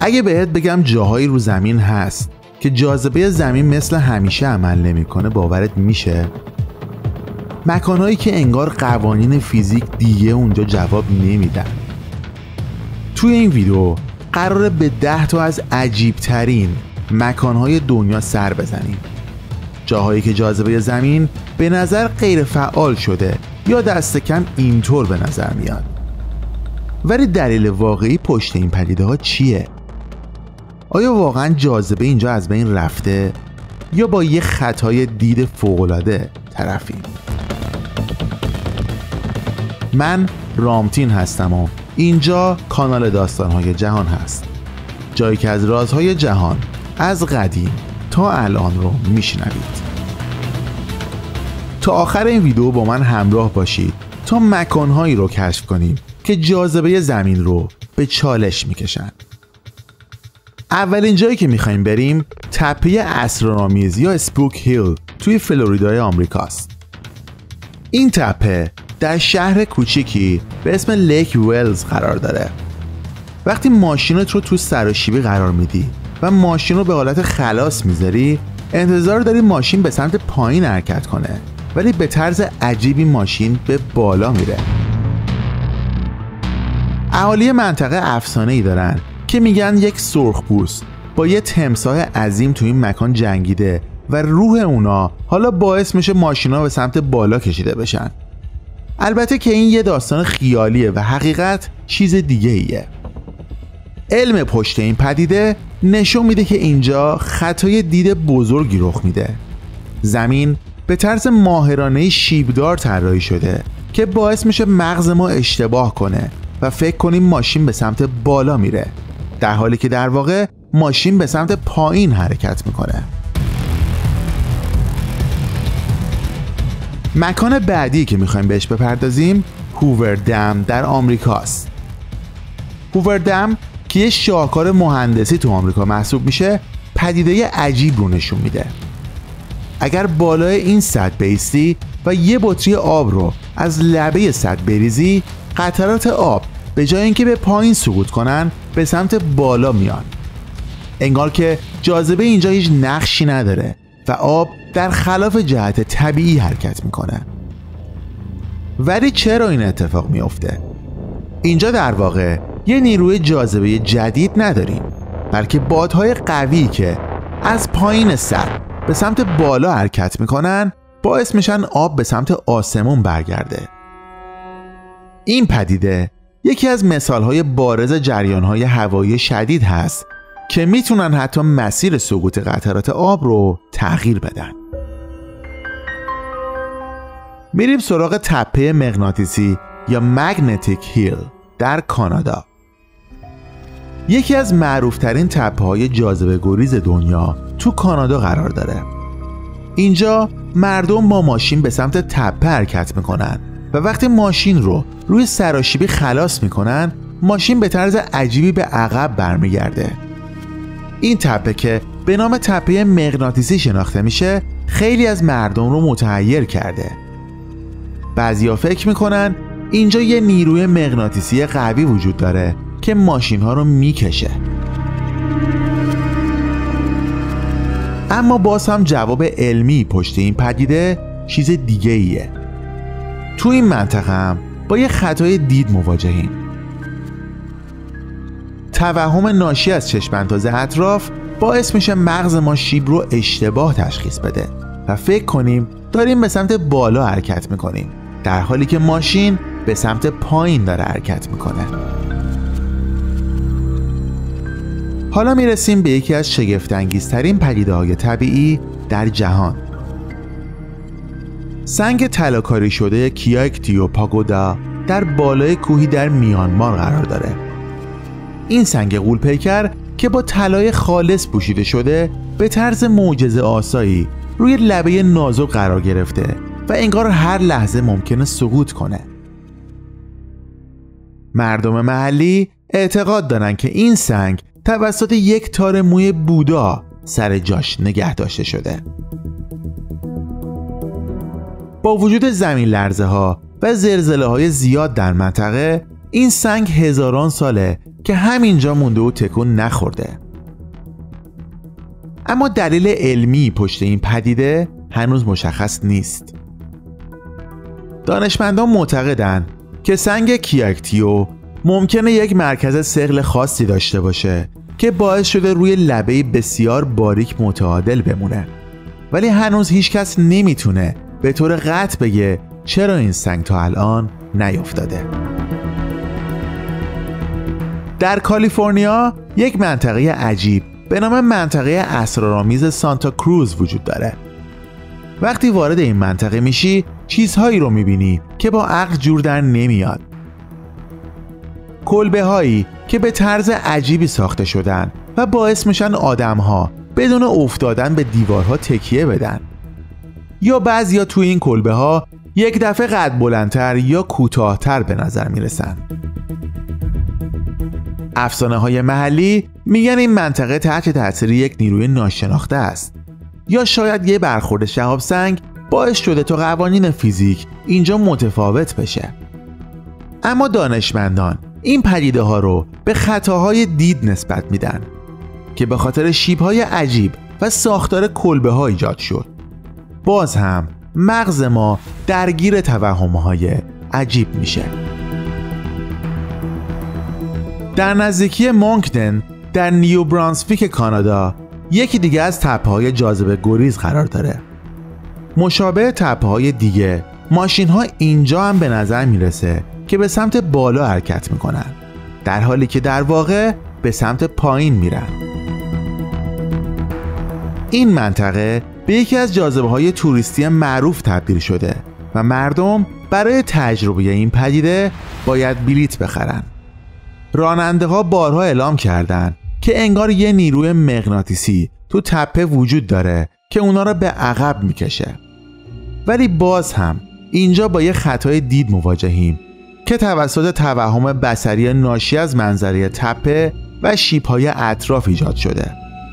اگه بهت بگم جاهایی رو زمین هست که جاذبه زمین مثل همیشه عمل نمیکنه باورت میشه؟ مکانهایی که انگار قوانین فیزیک دیگه اونجا جواب نمیدن. توی این ویدیو قراره به 10 تا از عجیبترین مکانهای دنیا سر بزنیم. جاهایی که جاذبه زمین به نظر غیر فعال شده یا دست کم اینطور به نظر میاد. ولی دلیل واقعی پشت این پدیده ها چیه؟ آیا واقعا جاذبه اینجا از بین رفته یا با یه خطای دید فوق‌العاده طرفیم؟ من رامتین هستم و اینجا کانال داستان‌های جهان هست، جایی که از رازهای جهان از قدیم تا الان رو میشنوید. تا آخر این ویدیو با من همراه باشید تا مکانهایی رو کشف کنیم که جاذبه زمین رو به چالش میکشن. اولین جایی که میخوایم بریم تپه اسرارآمیز یا اسپوک هیل توی فلوریدای آمریکاست. این تپه در شهر کوچیکی به اسم لیک ویلز قرار داره. وقتی ماشینت رو تو سراشیبی قرار میدی و ماشین رو به حالت خلاص میذاری، انتظار داری ماشین به سمت پایین حرکت کنه، ولی به طرز عجیبی ماشین به بالا میره. اهالی منطقه افسانه‌ای دارن که میگن یک سرخپوست با یه تمساح عظیم تو این مکان جنگیده و روح اونا حالا باعث میشه ماشینا به سمت بالا کشیده بشن. البته که این یه داستان خیالیه و حقیقت چیز دیگه ایه. علم پشت این پدیده نشون میده که اینجا خطای دید بزرگی رخ میده. زمین به طرز ماهرانه شیبدار طراحی شده که باعث میشه مغز ما اشتباه کنه و فکر کنیم ماشین به سمت بالا میره، در حالی که در واقع ماشین به سمت پایین حرکت میکنه. مکان بعدی که میخوایم بهش بپردازیم هوور دم در آمریکاست. هوور دم که یه شاهکار مهندسی تو آمریکا محسوب میشه، پدیده عجیب رو نشون میده. اگر بالای این سد بایستی و یه بطری آب رو از لبه سد بریزی، قطرات آب به جای اینکه به پایین سقوط کنن به سمت بالا میان. انگار که جاذبه اینجا هیچ نقشی نداره و آب در خلاف جهت طبیعی حرکت میکنه. ولی چرا این اتفاق میفته؟ اینجا در واقع یه نیروی جاذبه جدید نداریم، بلکه بادهای قوی که از پایین سد به سمت بالا حرکت میکنن باعث میشن آب به سمت آسمون برگرده. این پدیده یکی از مثالهای بارز جریانهای هوایی شدید هست که میتونن حتی مسیر سقوط قطرات آب رو تغییر بدن. میریم سراغ تپه مغناطیسی یا مگنتیک هیل در کانادا. یکی از معروفترین تپه‌های جاذبه گریز دنیا تو کانادا قرار داره. اینجا مردم با ماشین به سمت تپه حرکت میکنن و وقتی ماشین رو روی سراشیبی خلاص میکنن، ماشین به طرز عجیبی به عقب برمیگرده. این تپه که به نام تپه مغناطیسی شناخته میشه، خیلی از مردم رو متحیر کرده. بعضیا فکر میکنن اینجا یه نیروی مغناطیسی قوی وجود داره که ماشین ها رو میکشه. اما باز هم جواب علمی پشت این پدیده چیز دیگه ایه. تو این منطقه هم با یه خطای دید مواجهیم. توهم ناشی از چشم‌انداز اطراف باعث میشه مغز ما شیب رو اشتباه تشخیص بده و فکر کنیم داریم به سمت بالا حرکت میکنیم، در حالی که ماشین به سمت پایین داره حرکت میکنه. حالا میرسیم به یکی از شگفت‌انگیزترین پدیده‌های طبیعی در جهان. سنگ طلاکاری شده کیایکتیو پاگودا در بالای کوهی در میانمار قرار داره. این سنگ غول‌پیکر که با طلای خالص پوشیده شده به طرز معجزه آسایی روی لبه نازک قرار گرفته و انگار هر لحظه ممکنه سقوط کنه. مردم محلی اعتقاد دارن که این سنگ توسط یک تار موی بودا سر جاش نگه داشته شده. با وجود زمین لرزه ها و زلزله های زیاد در منطقه، این سنگ هزاران ساله که همینجا مونده و تکون نخورده. اما دلیل علمی پشت این پدیده هنوز مشخص نیست. دانشمندان معتقدند که سنگ کیاکتیو ممکنه یک مرکز ثقل خاصی داشته باشه که باعث شده روی لبه بسیار باریک متعادل بمونه، ولی هنوز هیچ کس نمیتونه به طور قطع بگه چرا این سنگ تا الان نیفتاده. در کالیفرنیا یک منطقه عجیب به نام منطقه اسرارآمیز سانتا کروز وجود داره. وقتی وارد این منطقه میشی چیزهایی رو میبینی که با عقل جور در نمیاد. کلبه هایی که به طرز عجیبی ساخته شدن و باعث میشن آدمها بدون افتادن به دیوارها تکیه بدن. یا بعضیا توی این کلبه ها یک دفعه قد بلندتر یا کوتاهتر به نظر میرسن. افسانه های محلی میگن این منطقه تحت تاثیر یک نیروی ناشناخته است، یا شاید یه برخورد شهاب سنگ باعث شده تا قوانین فیزیک اینجا متفاوت بشه. اما دانشمندان این پدیده ها رو به خطاهای دید نسبت میدن که به خاطر شیب‌های عجیب و ساختار کلبه ها ایجاد شد. باز هم مغز ما درگیر توهم‌های عجیب میشه. در نزدیکی مونکدن در نیو برانسویک کانادا یکی دیگه از تپه‌های جاذبه گریز قرار داره. مشابه تپه‌های دیگه ماشین‌ها اینجا هم به نظر میرسه که به سمت بالا حرکت میکنن، در حالی که در واقع به سمت پایین میرن. این منطقه به یکی از جاذبه‌های توریستی معروف تبدیل شده و مردم برای تجربه این پدیده باید بلیت بخرن. راننده‌ها بارها اعلام کردند که انگار یه نیروی مغناطیسی تو تپه وجود داره که اونا را به عقب میکشه. ولی باز هم اینجا با یه خطای دید مواجهیم که توسط توهم بصری ناشی از منظره تپه و شیب‌های اطراف ایجاد شده.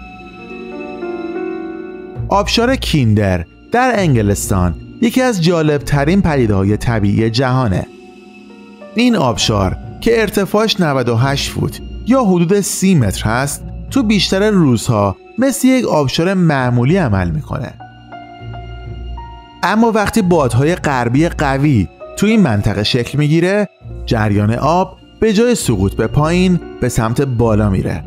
آبشار کیندر در انگلستان یکی از جالبترین پدیده‌های طبیعی جهانه. این آبشار که ارتفاعش 98 فوت یا حدود 30 متر هست، تو بیشتر روزها مثل یک آبشار معمولی عمل میکنه. اما وقتی بادهای غربی قوی تو این منطقه شکل میگیره، جریان آب به جای سقوط به پایین به سمت بالا میره.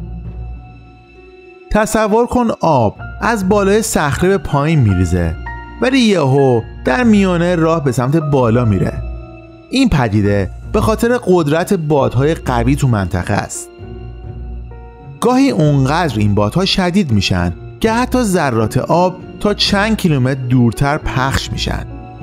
تصور کن آب از بالای صخره به پایین میریزه ولی یهو در میانه راه به سمت بالا میره. این پدیده به خاطر قدرت بادهای قوی تو منطقه است. گاهی اونقدر این بادها شدید میشن که حتی ذرات آب تا چند کیلومتر دورتر پخش میشن.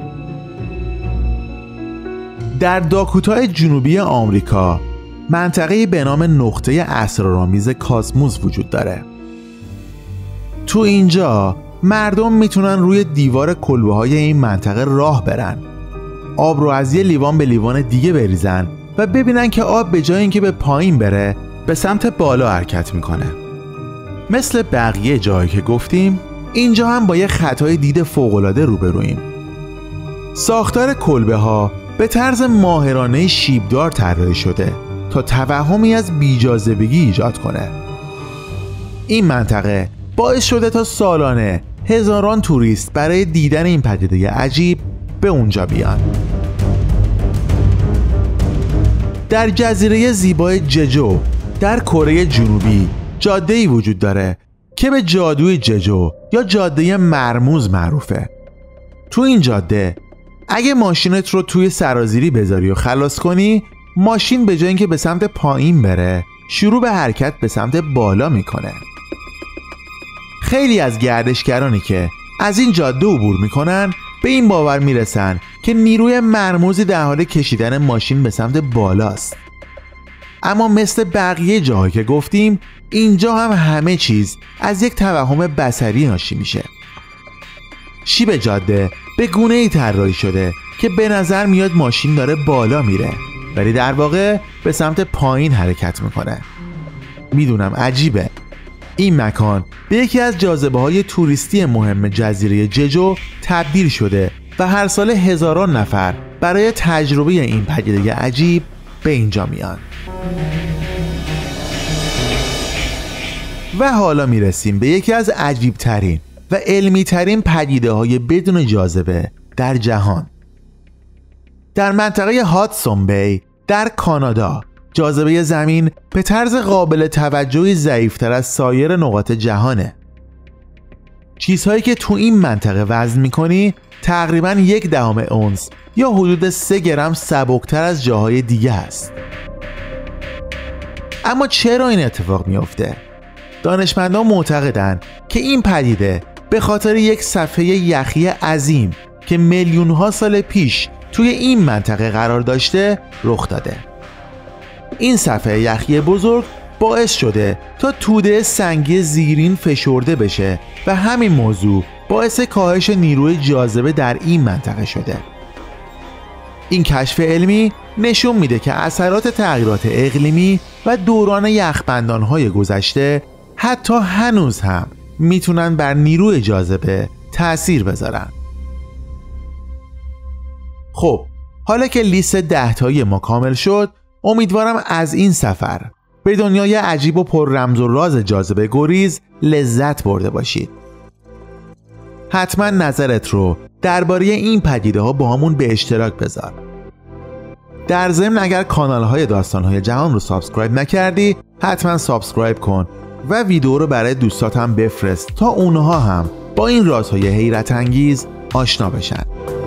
در داکوتای جنوبی آمریکا منطقه‌ای به نام نقطه اسرارآمیز کاسموس وجود داره. تو اینجا مردم میتونن روی دیوار کلبه‌های این منطقه راه برن، آب رو از یه لیوان به لیوان دیگه بریزن و ببینن که آب به جای اینکه به پایین بره به سمت بالا حرکت میکنه. مثل بقیه جایی که گفتیم اینجا هم با یه خطای دید فوق‌العاده روبرویم. ساختار کلبه ها به طرز ماهرانه شیبدار طراحی شده تا توهمی از بی‌جاذبگی ایجاد کنه. این منطقه باعث شده تا سالانه هزاران توریست برای دیدن این پدیده عجیب به اونجا بیان. در جزیره زیبای ججو در کره جنوبی جاده‌ای وجود داره که به جادوی ججو یا جاده مرموز معروفه. تو این جاده اگه ماشینت رو توی سرازیری بذاری و خلاص کنی، ماشین به جای اینکه به سمت پایین بره شروع به حرکت به سمت بالا میکنه. خیلی از گردشگرانی که از این جاده عبور میکنن به این باور میرسن که نیروی مرموزی در حال کشیدن ماشین به سمت بالاست. اما مثل بقیه جاهایی که گفتیم اینجا هم همه چیز از یک توهم بصری ناشی میشه. شیب جاده به گونه‌ای طراحی شده که به نظر میاد ماشین داره بالا میره ولی در واقع به سمت پایین حرکت میکنه. میدونم عجیبه. این مکان به یکی از جاذبه‌های توریستی مهم جزیره ججو تبدیل شده و هر سال هزاران نفر برای تجربه این پدیده عجیب به اینجا میان. و حالا میرسیم به یکی از عجیبترین و علمیترین پدیده های بدون جاذبه در جهان. در منطقه هادسون بی در کانادا جاذبه زمین به طرز قابل توجهی ضعیفتر از سایر نقاط جهانه. چیزهایی که تو این منطقه وزن میکنی تقریباً 1/10 اونس یا حدود 3 گرم سبکتر از جاهای دیگه است. اما چرا این اتفاق میفته؟ دانشمندان معتقدند که این پدیده به خاطر یک صفحه یخی عظیم که میلیون‌ها سال پیش توی این منطقه قرار داشته رخ داده. این صفحه یخی بزرگ باعث شده تا توده سنگی زیرین فشرده بشه و همین موضوع باعث کاهش نیروی جاذبه در این منطقه شده. این کشف علمی نشون میده که اثرات تغییرات اقلیمی و دوران یخبندان‌های گذشته حتی هنوز هم میتونن بر نیروی جاذبه تأثیر بذارن. خب حالا که لیست 10 تایی ما کامل شد، امیدوارم از این سفر به دنیای عجیب و پر رمز و راز جاذبه گریز لذت برده باشید. حتما نظرت رو درباره این پدیده ها با همون به اشتراک بذار. در ضمن اگر کانال های داستان های جهان رو سابسکرایب نکردی حتما سابسکرایب کن و ویدیو رو برای دوستات هم بفرست تا اونها هم با این رازهای حیرت انگیز آشنا بشن.